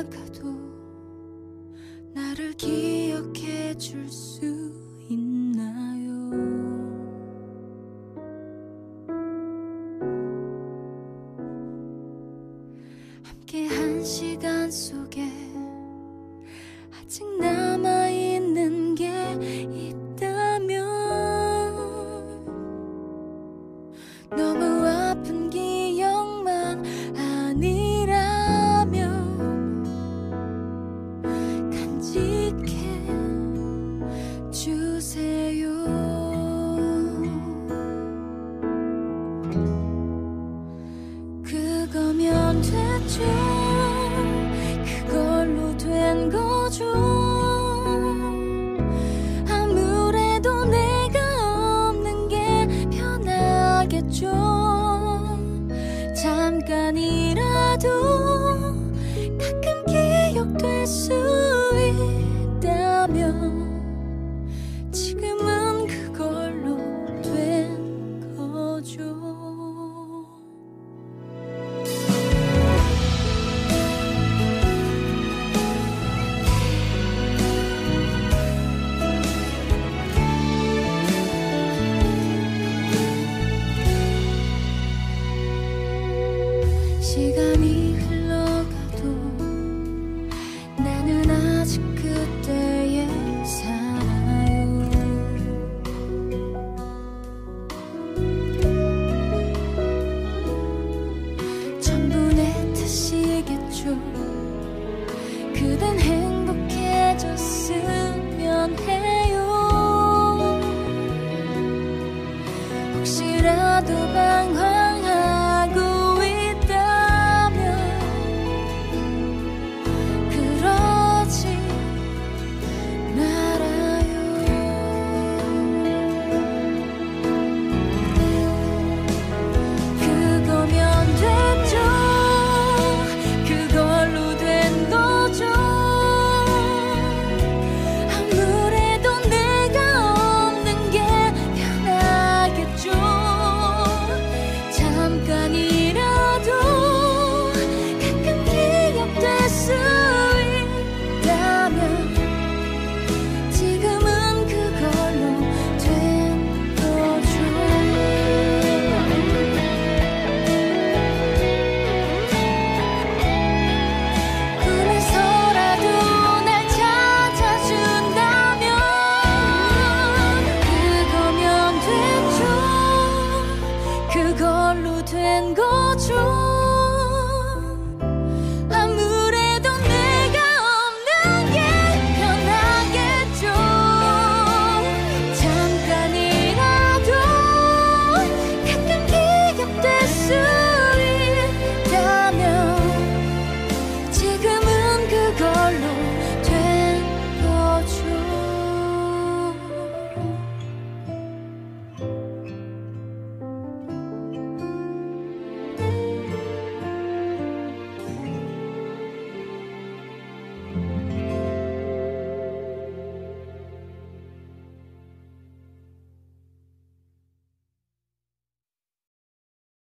떠나가도 나를 기억해 줄 수 있나요? 함께한 시간 속에 아직 남아있는 게 있다면 너무 아픈 기억만 아니라면 간직해 주세요. 그거면 됐죠. 그걸로 된 거죠. 아무래도 내가 없는 게 편하겠죠. 잠깐이라도 가끔 기억될 수 있다면 지금은 그걸로 된 거죠. 시간이